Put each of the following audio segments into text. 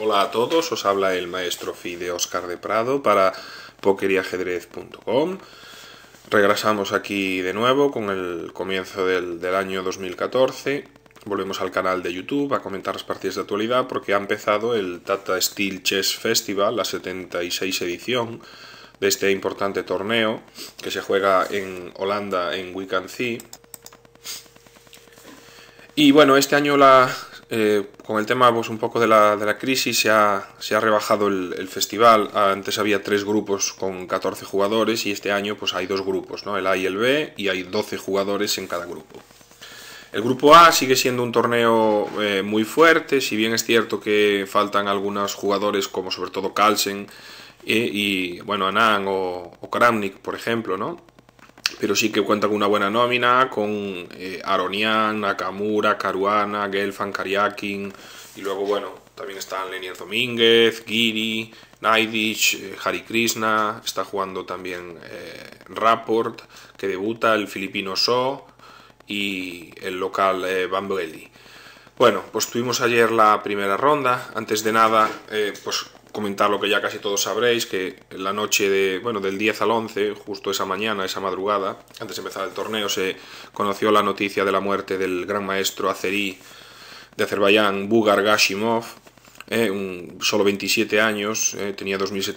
Hola a todos, os habla el maestro Fide Oscar de Prado para pokeriajedrez.com. Regresamos aquí de nuevo con el comienzo del año 2014. Volvemos al canal de YouTube a comentar las partidas de actualidad porque ha empezado el Tata Steel Chess Festival, la 76 edición de este importante torneo que se juega en Holanda, en Wijk-aan-Zee. Y bueno, este año con el tema pues, un poco de la crisis se ha rebajado el festival. Antes había 3 grupos con 14 jugadores y este año pues hay 2 grupos, ¿no? El A y el B, y hay 12 jugadores en cada grupo. El grupo A sigue siendo un torneo muy fuerte, si bien es cierto que faltan algunos jugadores como sobre todo Carlsen y bueno, Anand o Kramnik, por ejemplo, ¿no? Pero sí que cuenta con una buena nómina, con Aronian, Nakamura, Caruana, Gelfand, Karyakin, y luego, bueno, también están Lenier Domínguez, Giri, Naiditsch, Hari Krishna, está jugando también Rapport, que debuta, el filipino So y el local Bambeli. Bueno, pues tuvimos ayer la primera ronda. Antes de nada, pues comentar lo que ya casi todos sabréis, que la noche del 10 al 11, justo esa mañana, esa madrugada, antes de empezar el torneo, se conoció la noticia de la muerte del gran maestro azerí de Azerbaiyán, Bugar Gashimov, solo 27 años, tenía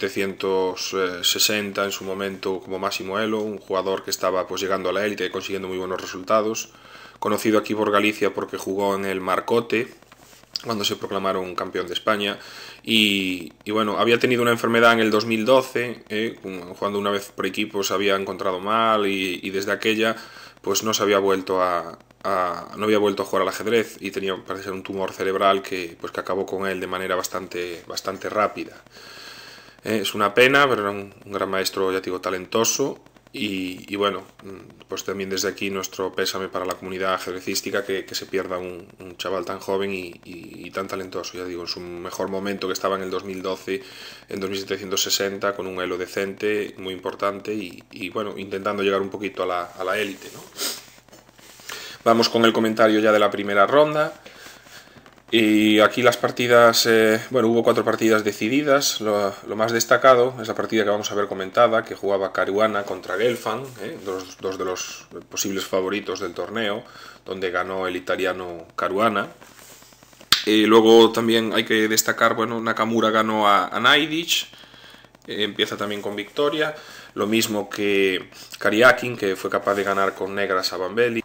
2.760 en su momento como máximo elo, un jugador que estaba pues llegando a la élite y consiguiendo muy buenos resultados, conocido aquí por Galicia porque jugó en el Marcote cuando se proclamaron campeón de España y bueno, había tenido una enfermedad en el 2012, jugando una vez por equipo se había encontrado mal y desde aquella pues no había vuelto a jugar al ajedrez y tenía, parece ser, un tumor cerebral que acabó con él de manera bastante rápida. Es una pena, pero era un gran maestro, ya digo, talentoso. Y bueno, pues también desde aquí nuestro pésame para la comunidad ajedrecística que se pierda un chaval tan joven y tan talentoso. Ya digo, en su mejor momento, que estaba en el 2012, en 2760, con un elo decente, muy importante y bueno, intentando llegar un poquito a la élite, ¿no? Vamos con el comentario ya de la primera ronda. Y aquí las partidas, hubo 4 partidas decididas. Lo más destacado es la partida que vamos a ver comentada, que jugaba Caruana contra Gelfand, dos de los posibles favoritos del torneo, donde ganó el italiano Caruana. Luego también hay que destacar, Nakamura ganó a Naiditsch, empieza también con victoria, lo mismo que Karyakin, que fue capaz de ganar con negras a Bambeli.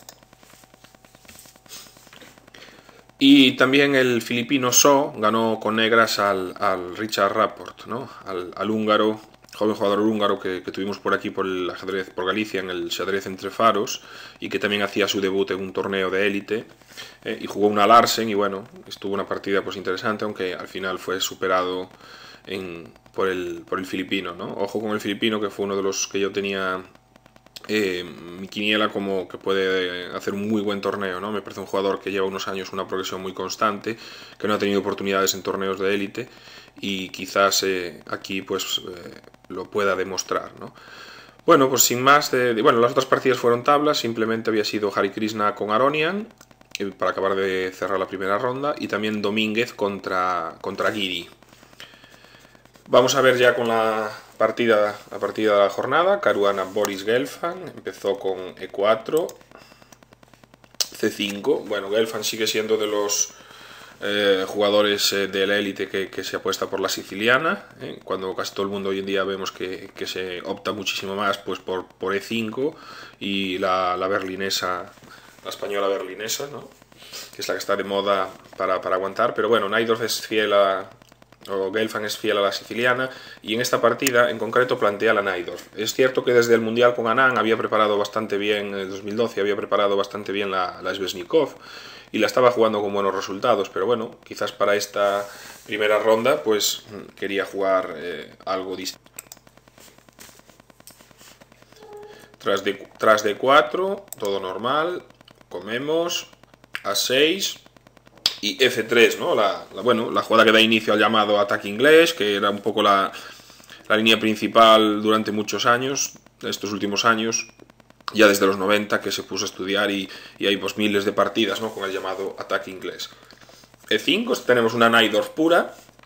Y también el filipino So ganó con negras al Richard Rapport, ¿no? al húngaro, joven jugador húngaro que tuvimos por aquí por el ajedrez, por Galicia, en el xadrez entre faros, y que también hacía su debut en un torneo de élite, y jugó una Larsen, y bueno, estuvo una partida pues interesante, aunque al final fue superado por el filipino, ¿no? Ojo con el filipino, que fue uno de los que yo tenía mi quiniela como que puede hacer un muy buen torneo, ¿no? Me parece un jugador que lleva unos años una progresión muy constante, que no ha tenido oportunidades en torneos de élite y quizás aquí pues lo pueda demostrar, ¿no? Bueno, pues sin más, las otras partidas fueron tablas, simplemente había sido Hari Krishna con Aronian para acabar de cerrar la primera ronda, y también Domínguez contra Giri. Vamos a ver ya con la partida de la jornada. Caruana Boris Gelfand empezó con E4, C5. Bueno, Gelfand sigue siendo de los jugadores de la élite que se apuesta por la siciliana, cuando casi todo el mundo hoy en día vemos que se opta muchísimo más pues por E5 y la berlinesa, la española berlinesa, ¿no? Que es la que está de moda para aguantar. Pero bueno, Naidorf es fiel Gelfand es fiel a la siciliana, y en esta partida en concreto plantea la Naidorf. Es cierto que desde el Mundial con Anand había preparado bastante bien, en el 2012 había preparado bastante bien la Sveshnikov y la estaba jugando con buenos resultados, pero bueno, quizás para esta primera ronda pues quería jugar algo distinto. Tras D4, todo normal, comemos, A6 y F3, ¿no? La jugada que da inicio al llamado ataque inglés, que era un poco la línea principal durante muchos años, estos últimos años, ya desde los 90, que se puso a estudiar y hay pues miles de partidas, ¿no? Con el llamado ataque inglés. E5, tenemos una Naidorf pura,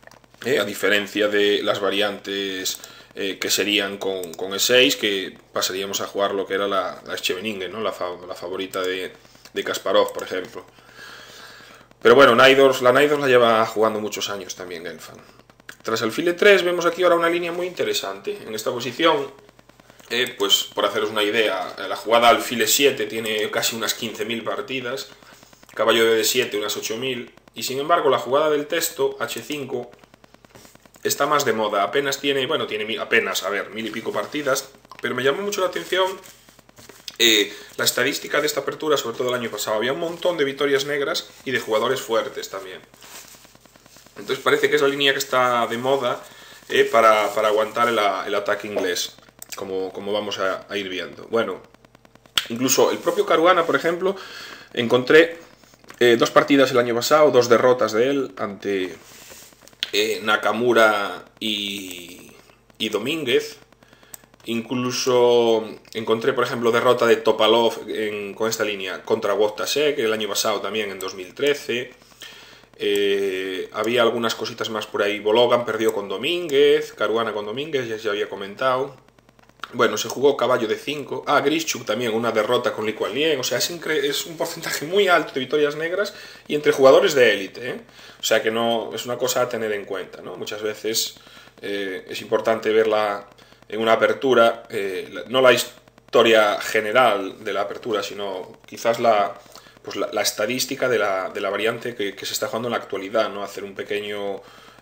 a diferencia de las variantes que serían con E6, que pasaríamos a jugar lo que era la Scheveningen, ¿no? la favorita de Kasparov, por ejemplo. Pero bueno, la Naidorf la lleva jugando muchos años también Gelfand. Tras alfil e3 vemos aquí ahora una línea muy interesante. En esta posición, pues por haceros una idea, la jugada alfil e7 tiene casi unas 15.000 partidas, caballo de d7 unas 8.000, y sin embargo la jugada del texto, h5, está más de moda. Apenas tiene, bueno, tiene apenas, a ver, 1.000 y pico partidas, pero me llamó mucho la atención la estadística de esta apertura, sobre todo el año pasado. Había un montón de victorias negras y de jugadores fuertes también. Entonces parece que es la línea que está de moda para aguantar el ataque inglés, como vamos a ir viendo. Bueno, incluso el propio Caruana, por ejemplo, encontré 2 partidas el año pasado, 2 derrotas de él ante Nakamura y Domínguez. Incluso encontré, por ejemplo, derrota de Topalov con esta línea contra Wojtaszek el año pasado también, en 2013. Había algunas cositas más por ahí. Bologan perdió con Domínguez, Caruana con Domínguez, ya había comentado. Bueno, se jugó caballo de 5. Grischuk también, una derrota con Li Kuan-Lien. O sea, es un porcentaje muy alto de victorias negras y entre jugadores de élite. O sea, que no es una cosa a tener en cuenta, ¿no? Muchas veces es importante verla en una apertura, no la historia general de la apertura, sino quizás la estadística de la variante que se está jugando en la actualidad, ¿no? Hacer un pequeño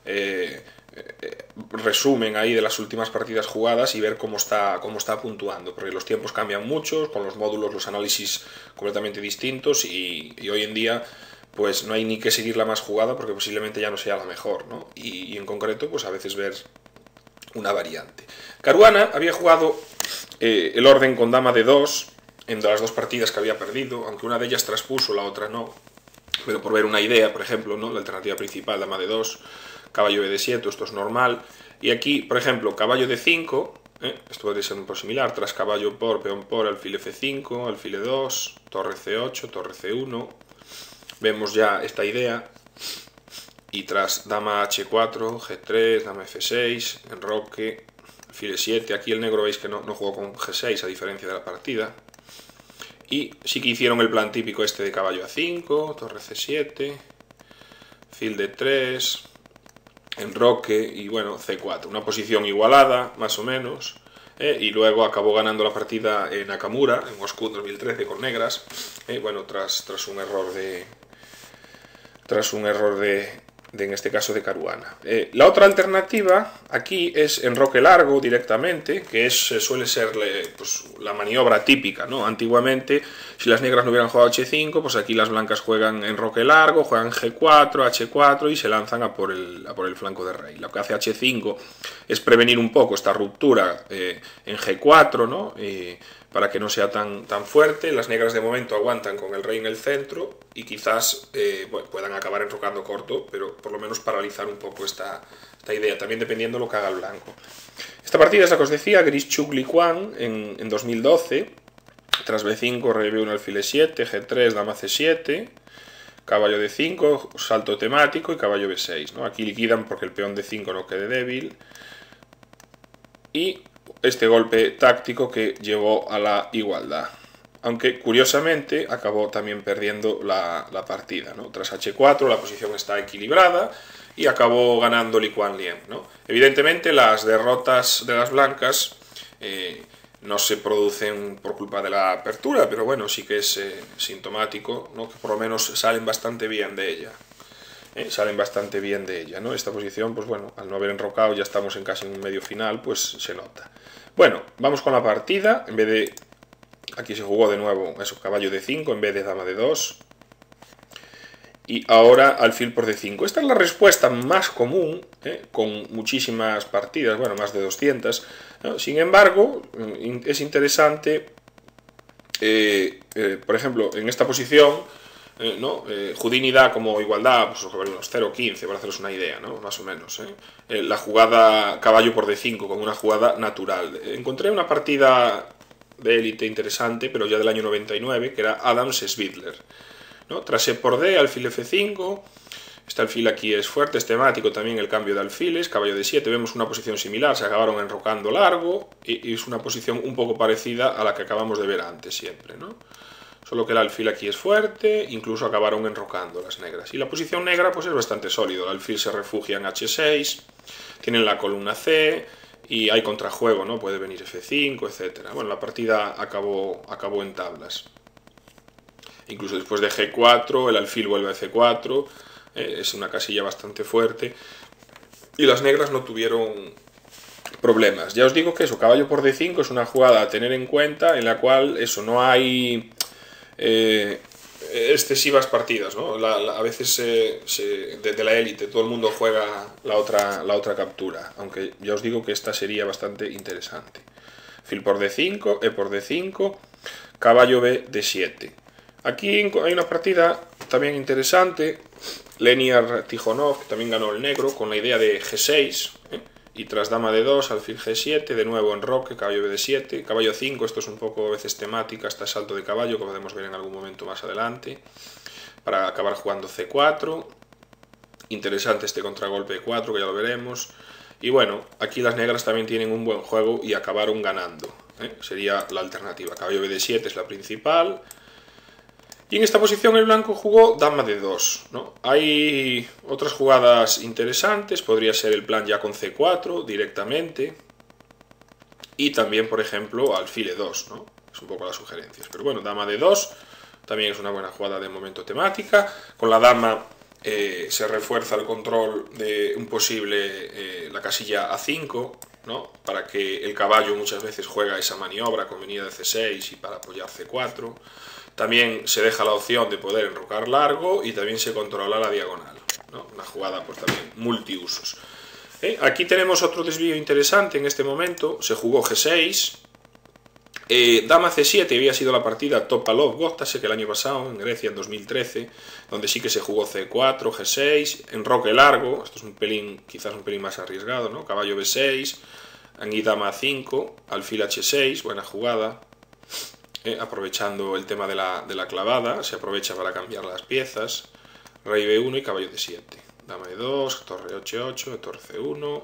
resumen ahí de las últimas partidas jugadas y ver cómo está puntuando, porque los tiempos cambian mucho, con los módulos, los análisis completamente distintos, y hoy en día pues no hay ni que seguir la más jugada porque posiblemente ya no sea la mejor, ¿no? Y en concreto pues a veces ver una variante. Caruana había jugado el orden con dama de 2 en las 2 partidas que había perdido, aunque una de ellas traspuso, la otra no. Pero por ver una idea, por ejemplo, ¿no? La alternativa principal, dama de 2, caballo de 7, esto es normal. Y aquí, por ejemplo, caballo de 5, esto podría ser un poco similar, tras caballo por, peón por, alfil f5, alfil e2, torre c8, torre c1. Vemos ya esta idea. Y tras dama h4, g3, dama f6, enroque, alfil e7. Aquí el negro veis que no jugó con g6 a diferencia de la partida. Y sí que hicieron el plan típico este de caballo a5, torre c7, fil d3, enroque y bueno, c4. Una posición igualada, más o menos. Y luego acabó ganando la partida Nakamura en Moscú 2013 con negras. Bueno, tras un error de en este caso de Caruana. La otra alternativa aquí es enroque largo directamente, que suele ser pues, la maniobra típica, ¿no? Antiguamente, si las negras no hubieran jugado h5, pues aquí las blancas juegan enroque largo, juegan g4, h4 y se lanzan a por el flanco de rey. Lo que hace h5 es prevenir un poco esta ruptura en g4, ¿no? Para que no sea tan fuerte. Las negras de momento aguantan con el rey en el centro y quizás bueno, puedan acabar enrocando corto, pero por lo menos paralizar un poco esta idea, también dependiendo de lo que haga el blanco. Esta partida es la que os decía, Grischuk-Li Kuan en 2012, tras b5, rey b1, alfil e7, g3, dama c7, caballo d5, salto temático y caballo b6, ¿no? Aquí liquidan porque el peón d5 no quede débil. Y este golpe táctico que llevó a la igualdad, aunque curiosamente acabó también perdiendo la partida, ¿no? Tras h4 la posición está equilibrada y acabó ganando Li Kuan-Lien, ¿no? Evidentemente las derrotas de las blancas no se producen por culpa de la apertura, pero bueno, sí que es sintomático, ¿no? Que por lo menos salen bastante bien de ella. ¿No? Esta posición, pues bueno, al no haber enrocado, ya estamos casi en un medio final, pues se nota. Bueno, vamos con la partida. En vez de... Aquí se jugó de nuevo eso, caballo de 5 en vez de dama de 2. Y ahora alfil por d5. Esta es la respuesta más común, con muchísimas partidas, bueno, más de 200. ¿No? Sin embargo, es interesante, por ejemplo, en esta posición... ¿no? Houdini da como igualdad pues, sobre unos 0,15 para haceros una idea, ¿no? Más o menos. La jugada caballo por d5 como una jugada natural. Encontré una partida de élite interesante, pero ya del año 99, que era Adams-Svidler, ¿no? Tras e por d, alfil f5, Este alfil aquí es fuerte, es temático también el cambio de alfiles, caballo de 7, vemos una posición similar, se acabaron enrocando largo y es una posición un poco parecida a la que acabamos de ver antes siempre, ¿no? Solo que el alfil aquí es fuerte, incluso acabaron enrocando las negras. Y la posición negra pues es bastante sólido, el alfil se refugia en H6, tienen la columna C y hay contrajuego, ¿no? Puede venir F5, etc. Bueno, la partida acabó en tablas. Incluso después de G4, el alfil vuelve a C4, es una casilla bastante fuerte. Y las negras no tuvieron problemas. Ya os digo que eso, caballo por D5 es una jugada a tener en cuenta en la cual eso, no hay excesivas partidas, ¿no? A veces desde la élite todo el mundo juega la otra captura, aunque ya os digo que esta sería bastante interesante. Fil por D5, E por D5, caballo B D7. Aquí hay una partida también interesante, Leniar Tijonov, que también ganó el negro, con la idea de G6, y tras dama de 2, alfil G7, de nuevo enroque, caballo B7, caballo 5, esto es un poco a veces temática, hasta salto de caballo, que podemos ver en algún momento más adelante, para acabar jugando C4, interesante este contragolpe de 4, que ya lo veremos, y bueno, aquí las negras también tienen un buen juego y acabaron ganando, sería la alternativa, caballo B7 es la principal. Y en esta posición el blanco jugó dama de 2, ¿no? Hay otras jugadas interesantes, podría ser el plan ya con C4 directamente. Y también, por ejemplo, alfil E2, ¿no? Es un poco las sugerencias. Pero bueno, dama de 2 también es una buena jugada de momento temática. Con la dama se refuerza el control de un posible, la casilla A5, ¿no? Para que el caballo muchas veces juega esa maniobra con venida de C6 y para apoyar C4. También se deja la opción de poder enrocar largo y también se controla la diagonal, ¿no? Una jugada pues también multiusos. Aquí tenemos otro desvío interesante en este momento, se jugó G6, dama C7 había sido la partida Topalov-Gostasek el año pasado en Grecia en 2013, donde sí que se jugó C4, G6, enroque largo, esto es un pelín, quizás un pelín más arriesgado, ¿no? Caballo B6, aquí dama A5, alfil H6, buena jugada. Aprovechando el tema de la clavada, se aprovecha para cambiar las piezas, rey B1 y caballo D7, dama E2, torre H8, torre C1,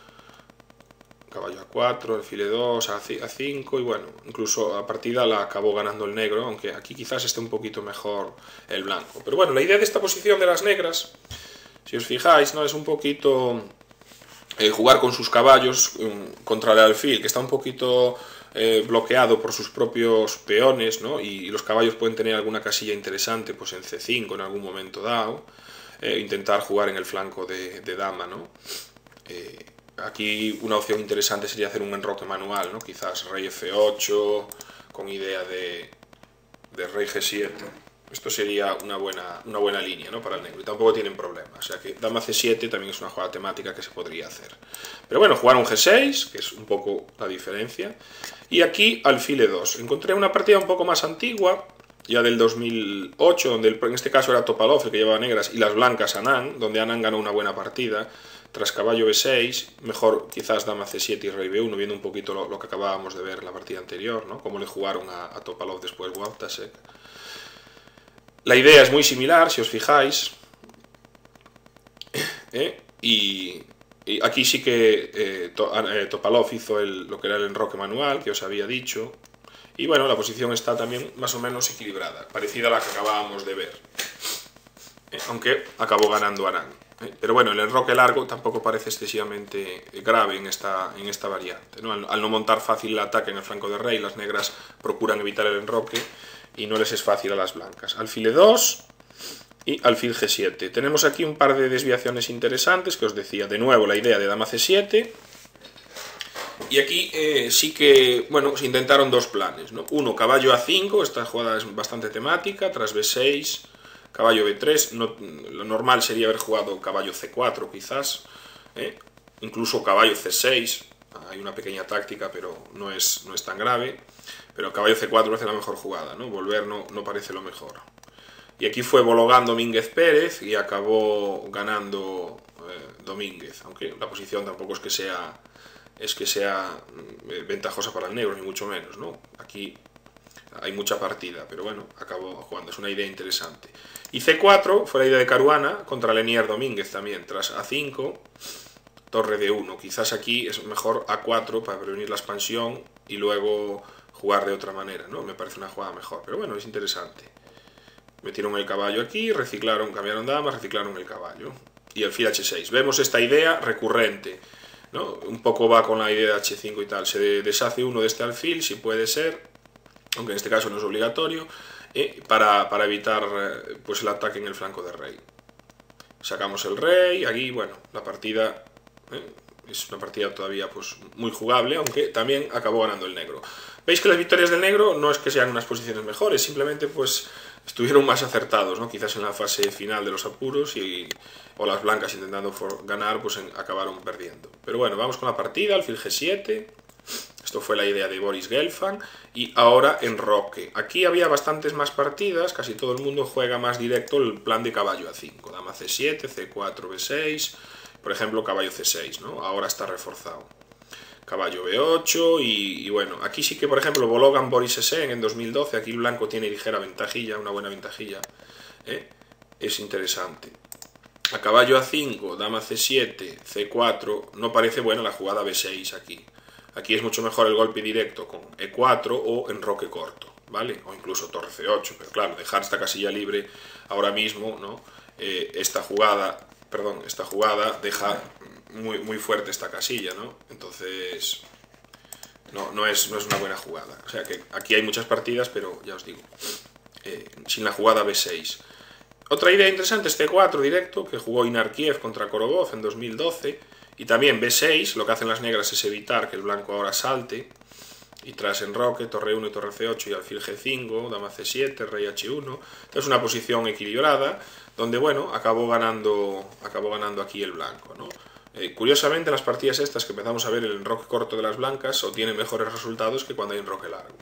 caballo A4, alfil E2, A5 y bueno, incluso la partida la acabó ganando el negro, aunque aquí quizás esté un poquito mejor el blanco. Pero bueno, la idea de esta posición de las negras, si os fijáis, ¿no? Es un poquito jugar con sus caballos contra el alfil, que está un poquito bloqueado por sus propios peones, ¿no? Y los caballos pueden tener alguna casilla interesante pues en C5 en algún momento dado, intentar jugar en el flanco de dama, ¿no? Aquí una opción interesante sería hacer un enroque manual, ¿no? Quizás rey F8 con idea de rey G7. Esto sería una buena línea, ¿no? Para el negro y tampoco tienen problema, o sea que dama C7 también es una jugada temática que se podría hacer. Pero bueno, jugaron G6, que es un poco la diferencia, y aquí alfil E2. Encontré una partida un poco más antigua, ya del 2008, donde en este caso era Topalov el que llevaba negras y las blancas Anand, donde Anand ganó una buena partida, tras caballo B6, mejor quizás dama C7 y rey B1, viendo un poquito lo que acabábamos de ver en la partida anterior, ¿no? Cómo le jugaron a Topalov después Gostasek. La idea es muy similar, si os fijáis, y aquí sí que Topalov hizo lo que era el enroque manual, que os había dicho, y bueno, la posición está también más o menos equilibrada, parecida a la que acabábamos de ver, aunque acabó ganando Anand. Pero bueno, el enroque largo tampoco parece excesivamente grave en esta variante, ¿no? Al no montar fácil el ataque en el flanco de rey, las negras procuran evitar el enroque y no les es fácil a las blancas. Alfil E2 y alfil G7. Tenemos aquí un par de desviaciones interesantes que os decía. De nuevo la idea de dama C7. Y aquí sí que, bueno, se intentaron dos planes, ¿no? Uno, caballo A5, esta jugada es bastante temática, tras B6, caballo B3, lo normal sería haber jugado caballo C4 quizás, incluso caballo C6, hay una pequeña táctica pero no es tan grave, pero caballo C4 parece la mejor jugada, ¿no? Volver no parece lo mejor. Y aquí fue Bologán Domínguez Pérez y acabó ganando Domínguez, aunque la posición tampoco es que sea ventajosa para el negro, ni mucho menos, ¿no? Aquí hay mucha partida, pero bueno, acabó jugando, es una idea interesante. Y C4 fue la idea de Caruana contra Lenier Domínguez también, tras A5, torre D1. Quizás aquí es mejor A4 para prevenir la expansión y luego jugar de otra manera, ¿no? Me parece una jugada mejor, pero bueno, es interesante. Metieron el caballo aquí, reciclaron, cambiaron damas, reciclaron el caballo. Y alfil H6. Vemos esta idea recurrente, ¿no? Un poco va con la idea de H5 y tal. Se deshace uno de este alfil, si puede ser, aunque en este caso no es obligatorio, para evitar pues el ataque en el flanco del rey. Sacamos el rey, aquí, bueno, la partida es una partida todavía pues muy jugable, aunque también acabó ganando el negro. Veis que las victorias del negro no es que sean unas posiciones mejores, simplemente pues estuvieron más acertados, ¿no? Quizás en la fase final de los apuros o las blancas intentando ganar pues acabaron perdiendo. Pero bueno, vamos con la partida, alfil G7. Esto fue la idea de Boris Gelfand. Y ahora enroque. Aquí había bastantes más partidas, casi todo el mundo juega más directo el plan de caballo A5. Dama C7, C4, B6, por ejemplo caballo C6, ¿no? Ahora está reforzado. Caballo B8 y bueno, aquí sí que por ejemplo Bologan Boris Esen en 2012, aquí el blanco tiene ligera ventajilla, una buena ventajilla, es interesante. A caballo A5, dama C7, C4, no parece buena la jugada B6 aquí. Aquí es mucho mejor el golpe directo con E4 o enroque corto, ¿vale? O incluso torre C8, pero claro, dejar esta casilla libre ahora mismo, ¿no? Esta jugada deja muy fuerte esta casilla, ¿no? Entonces no es una buena jugada. O sea que aquí hay muchas partidas, pero ya os digo, sin la jugada B6. Otra idea interesante es C4 directo, que jugó Inarkiev contra Korobov en 2012, y también B6, lo que hacen las negras es evitar que el blanco ahora salte, y tras enroque, torre 1 y torre C8 y alfil G5, dama C7, rey H1, es una posición equilibrada, donde bueno, acabó ganando aquí el blanco, ¿no? Curiosamente, las partidas estas que empezamos a ver el enroque corto de las blancas obtienen mejores resultados que cuando hay enroque largo.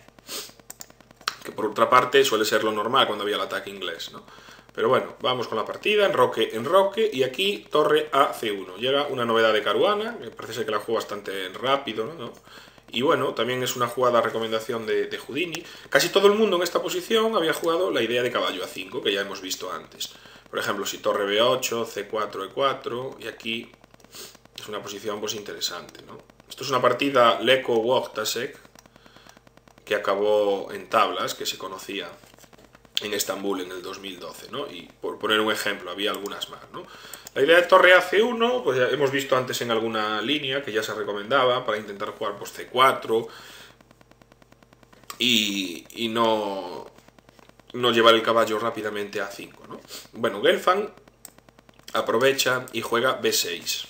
Que por otra parte suele ser lo normal cuando había el ataque inglés, ¿no? Pero bueno, vamos con la partida, enroque, y aquí torre a C1. Llega una novedad de Caruana, que parece ser que la juega bastante rápido, ¿no? Y bueno, también es una jugada recomendación de Houdini. Casi todo el mundo en esta posición había jugado la idea de caballo A5, que ya hemos visto antes. Por ejemplo, si torre B8, C4, E4, y aquí es una posición pues interesante, ¿no? Esto es una partida Leko-Wojtasek, que acabó en tablas, que se conocía en Estambul en el 2012, ¿no? Y por poner un ejemplo, había algunas más, ¿no? La idea de torre A C1, pues ya hemos visto antes en alguna línea que ya se recomendaba para intentar jugar pues C4 y no llevar el caballo rápidamente a A5, ¿no? Bueno, Gelfand aprovecha y juega B6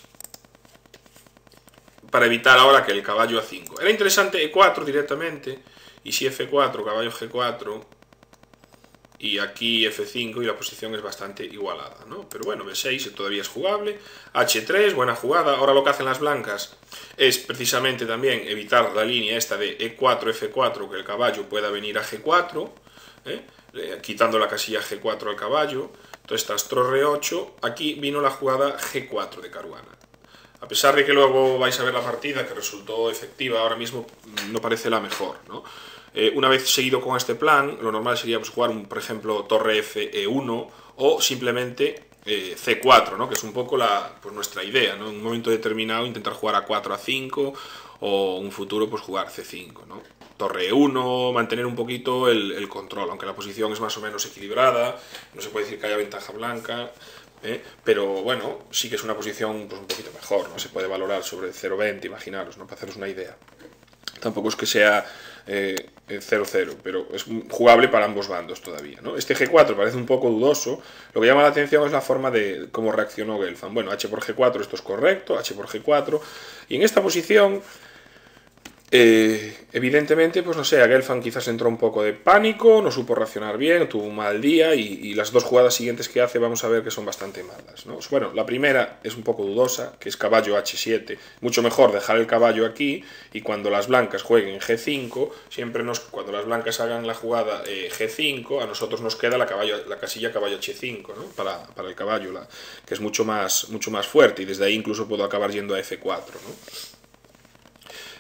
para evitar ahora que el caballo A5. Era interesante E4 directamente, y si F4, caballo G4, y aquí F5 y la posición es bastante igualada, ¿no? Pero bueno, B6 todavía es jugable, H3, buena jugada. Ahora lo que hacen las blancas es precisamente también evitar la línea esta de E4, F4, que el caballo pueda venir a G4, quitando la casilla G4 al caballo. Entonces tras torre 8, aquí vino la jugada G4 de Caruana. A pesar de que luego vais a ver la partida, que resultó efectiva, ahora mismo no parece la mejor, ¿no? Una vez seguido con este plan, lo normal sería pues, jugar, por ejemplo, torre F, E1 o simplemente C4, ¿no? Que es un poco pues, nuestra idea, ¿no? En un momento determinado intentar jugar A4, A5 o un futuro pues jugar C5, ¿no? Torre E1, mantener un poquito el control, aunque la posición es más o menos equilibrada, no se puede decir que haya ventaja blanca, pero bueno, sí que es una posición pues, un poquito mejor, ¿no? Se puede valorar sobre 0,20, imaginaros, ¿no? Para haceros una idea. Tampoco es que sea 0-0, pero es jugable para ambos bandos todavía, ¿no? Este G4 parece un poco dudoso. Lo que llama la atención es la forma de cómo reaccionó Gelfand. Bueno, H por G4 esto es correcto, H por G4, y en esta posición evidentemente, pues no sé, a Gelfand quizás entró un poco de pánico, no supo reaccionar bien, tuvo un mal día y las dos jugadas siguientes que hace vamos a ver que son bastante malas, ¿no? Bueno, la primera es un poco dudosa, que es caballo H7, mucho mejor dejar el caballo aquí y cuando las blancas jueguen G5, siempre cuando las blancas hagan la jugada G5, a nosotros nos queda la casilla caballo H5, ¿no? Para el caballo, que es mucho más fuerte y desde ahí incluso puedo acabar yendo a F4, ¿no?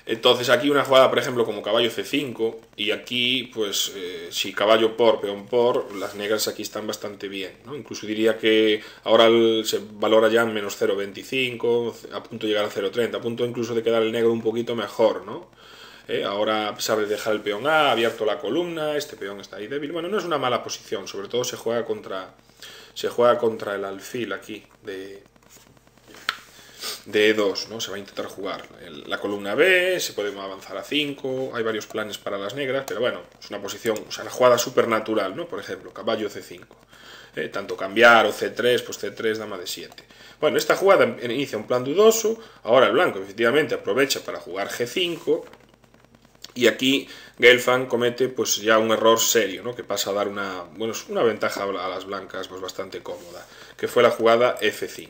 Entonces aquí una jugada, por ejemplo, como caballo C5, y aquí, pues, si caballo por, peón por, las negras aquí están bastante bien, ¿no? Incluso diría que ahora se valora ya en menos 0,25, a punto de llegar a 0,30, a punto incluso de quedar el negro un poquito mejor, ¿no? Ahora, a pesar de dejar el peón A, ha abierto la columna, este peón está ahí débil. Bueno, no es una mala posición, sobre todo se juega contra el alfil aquí de E2, ¿no? Se va a intentar jugar la columna B, se puede avanzar a 5, hay varios planes para las negras, pero bueno, es una posición, o sea, una jugada súper natural, ¿no? Por ejemplo, caballo C5. Tanto cambiar o C3, pues C3, dama de 7. Bueno, esta jugada inicia un plan dudoso, ahora el blanco efectivamente aprovecha para jugar G5, y aquí Gelfand comete pues ya un error serio, ¿no? Que pasa a dar una ventaja a las blancas pues bastante cómoda, que fue la jugada F5.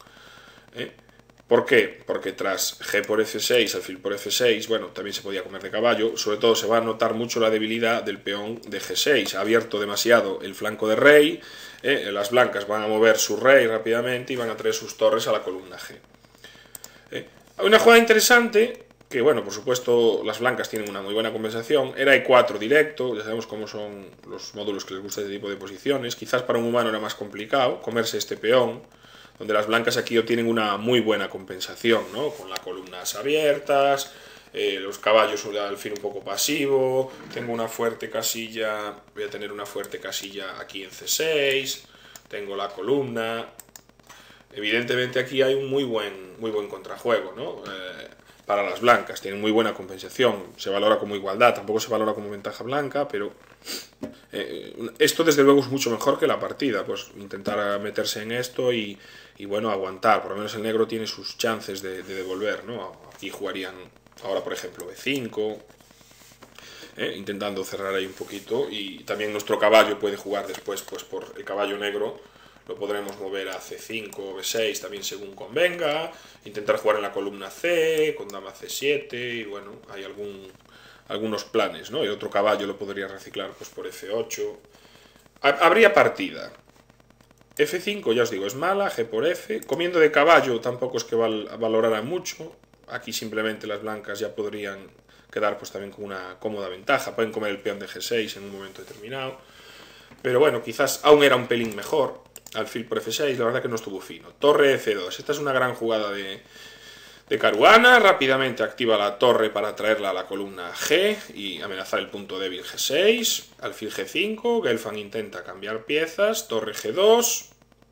¿Por qué? Porque tras G por F6, alfil por F6, bueno, también se podía comer de caballo, sobre todo se va a notar mucho la debilidad del peón de G6, ha abierto demasiado el flanco de rey, las blancas van a mover su rey rápidamente y van a traer sus torres a la columna G. Una jugada interesante, que bueno, por supuesto las blancas tienen una muy buena compensación, era E4 directo, ya sabemos cómo son los módulos que les gusta este tipo de posiciones, quizás para un humano era más complicado comerse este peón, donde las blancas aquí obtienen una muy buena compensación, ¿no? Con las columnas abiertas, los caballos al fin un poco pasivo, tengo una fuerte casilla, voy a tener una fuerte casilla aquí en C6, tengo la columna, evidentemente aquí hay un muy buen contrajuego, ¿no? Para las blancas, tienen muy buena compensación, se valora como igualdad, tampoco se valora como ventaja blanca, pero esto desde luego es mucho mejor que la partida, pues intentar meterse en esto y bueno, aguantar, por lo menos el negro tiene sus chances de devolver, ¿no? Aquí jugarían ahora por ejemplo B5, intentando cerrar ahí un poquito, y también nuestro caballo puede jugar después pues por el caballo negro, lo podremos mover a C5 o B6 también según convenga, intentar jugar en la columna C con dama C7 y bueno, hay algunos planes, ¿no? El otro caballo lo podría reciclar pues por F8. Habría partida. F5, ya os digo, es mala, G por F. Comiendo de caballo tampoco es que valorara mucho. Aquí simplemente las blancas ya podrían quedar pues también con una cómoda ventaja. Pueden comer el peón de G6 en un momento determinado. Pero bueno, quizás aún era un pelín mejor. Alfil por F6, la verdad que no estuvo fino. Torre F2, esta es una gran jugada de Caruana, rápidamente activa la torre para traerla a la columna G y amenazar el punto débil G6, alfil G5, Gelfand intenta cambiar piezas, torre G2,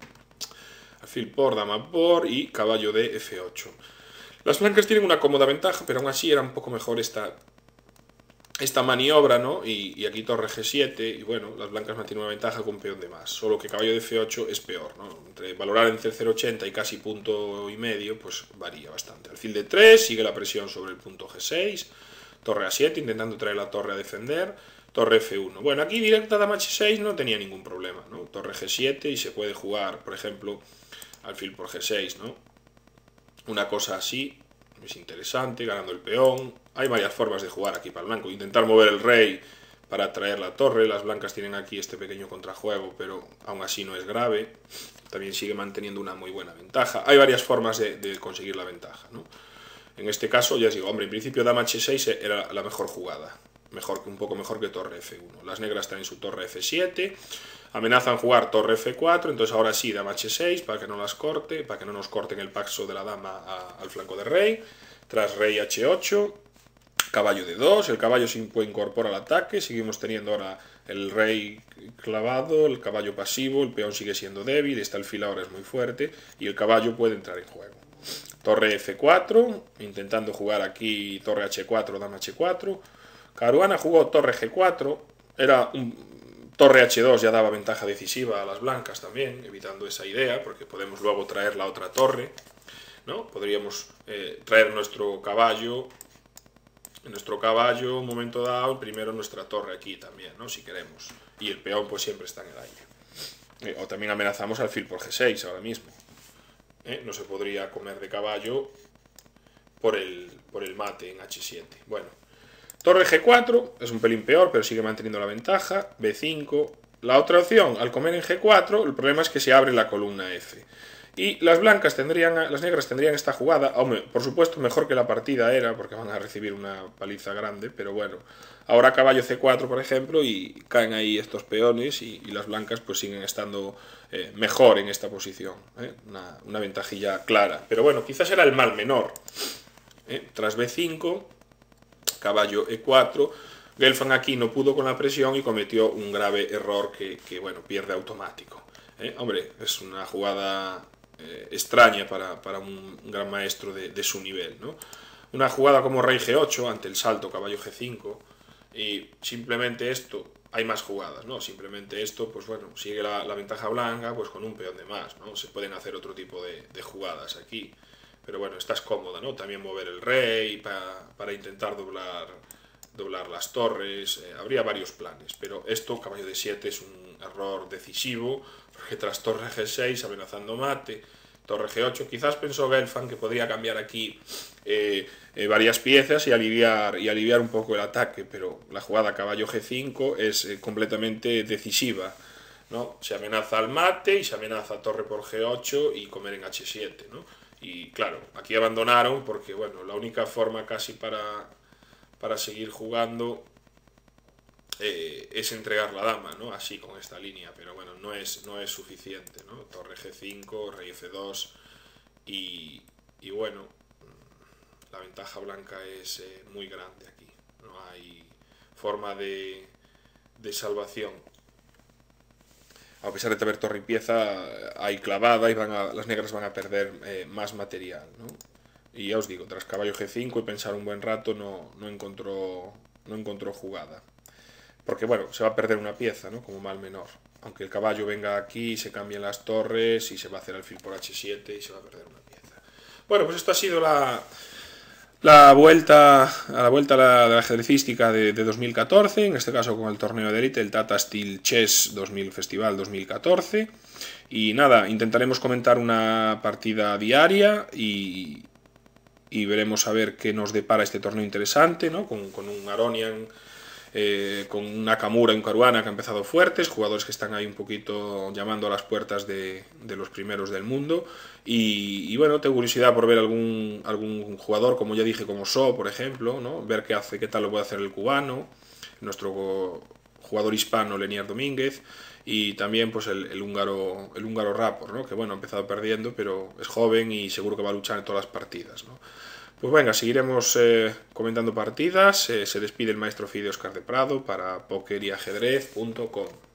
alfil por, dama por y caballo de F8. Las blancas tienen una cómoda ventaja, pero aún así era un poco mejor esta maniobra, ¿no? Y aquí torre G7, y bueno, las blancas mantienen una ventaja con peón de más, solo que caballo de F8 es peor, ¿no? Valorar entre 0,80 y casi punto y medio, pues varía bastante. Alfil de 3, sigue la presión sobre el punto G6, torre A7, intentando traer la torre a defender, torre F1. Bueno, aquí directa dama H6 no tenía ningún problema, ¿no? Torre G7 y se puede jugar, por ejemplo, alfil por G6, ¿no? Una cosa así es interesante, ganando el peón. Hay varias formas de jugar aquí para el blanco. Intentar mover el rey para traer la torre. Las blancas tienen aquí este pequeño contrajuego, pero aún así no es grave. También sigue manteniendo una muy buena ventaja. Hay varias formas de conseguir la ventaja, ¿no? En este caso, ya os digo, hombre, en principio dama H6 era la mejor jugada. Un poco mejor que torre F1. Las negras están en su torre F7. Amenazan jugar torre F4, entonces ahora sí, dama H6 para que no las corte, para que no nos corten el paso de la dama al flanco de rey. Tras rey H8, caballo D2, el caballo se incorpora al ataque, seguimos teniendo ahora el rey clavado, el caballo pasivo, el peón sigue siendo débil, esta alfil ahora es muy fuerte y el caballo puede entrar en juego. Torre F4, intentando jugar aquí torre H4, dama H4. Caruana jugó torre G4, era torre H2 ya daba ventaja decisiva a las blancas también, evitando esa idea, porque podemos luego traer la otra torre, ¿no? Podríamos traer nuestro caballo, un momento dado, primero nuestra torre aquí también, ¿no? Si queremos. Y el peón pues siempre está en el aire. O también amenazamos alfil por G6 ahora mismo. No se podría comer de caballo por el mate en H7. Bueno. Torre G4, es un pelín peor, pero sigue manteniendo la ventaja. B5. La otra opción, al comer en G4, el problema es que se abre la columna F. Y las blancas las negras tendrían esta jugada, hombre, por supuesto mejor que la partida era, porque van a recibir una paliza grande, pero bueno, ahora caballo C4 por ejemplo y caen ahí estos peones y las blancas pues siguen estando mejor en esta posición, una ventajilla clara, pero bueno, quizás era el mal menor. Tras B5, caballo E4, Gelfand aquí no pudo con la presión y cometió un grave error que bueno, pierde automático. Hombre, es una jugada extraña para un gran maestro de su nivel, ¿no? Una jugada como rey G8 ante el salto caballo G5 y simplemente esto, hay más jugadas, ¿no? Simplemente esto, pues bueno, sigue la ventaja blanca pues con un peón de más, ¿no? Se pueden hacer otro tipo de jugadas aquí, pero bueno, esta es cómoda, ¿no? También mover el rey para intentar doblar las torres, habría varios planes, pero esto, caballo de 7, es un error decisivo, porque tras torre G6 amenazando mate, torre G8, quizás pensó Gelfand que podría cambiar aquí varias piezas y aliviar un poco el ataque, pero la jugada caballo G5 es completamente decisiva, ¿no? Se amenaza al mate y se amenaza torre por G8 y comer en H7, ¿no? Y claro, aquí abandonaron porque, bueno, la única forma casi para seguir jugando es entregar la dama, ¿no? Así con esta línea, pero bueno, no es suficiente, ¿no? Torre G5, rey F2 y bueno, la ventaja blanca es muy grande aquí, no hay forma de salvación. A pesar de tener torre y pieza, hay clavada y las negras van a perder más material, ¿no? Y ya os digo, tras caballo G5 y pensar un buen rato no encontró jugada. Porque bueno, se va a perder una pieza, ¿no? Como mal menor. Aunque el caballo venga aquí, se cambien las torres y se va a hacer alfil por H7 y se va a perder una pieza. Bueno, pues esto ha sido la vuelta a la ajedrecística de 2014, en este caso con el torneo de élite, el Tata Steel Chess 2000 Festival 2014. Y nada, intentaremos comentar una partida diaria y veremos a ver qué nos depara este torneo interesante, ¿no? Con un Aronian, con un Nakamura y un Caruana que han empezado fuertes, jugadores que están ahí un poquito llamando a las puertas de los primeros del mundo. Y bueno, tengo curiosidad por ver algún jugador, como ya dije, como So, por ejemplo, ¿no? Ver qué tal lo puede hacer el cubano, nuestro jugador hispano Lenier Domínguez, y también pues el húngaro Rapor, ¿no? Que bueno, ha empezado perdiendo, pero es joven y seguro que va a luchar en todas las partidas, ¿no? Pues venga, seguiremos comentando partidas. Se despide el maestro Fide Oscar de Prado para pokeriajedrez.com.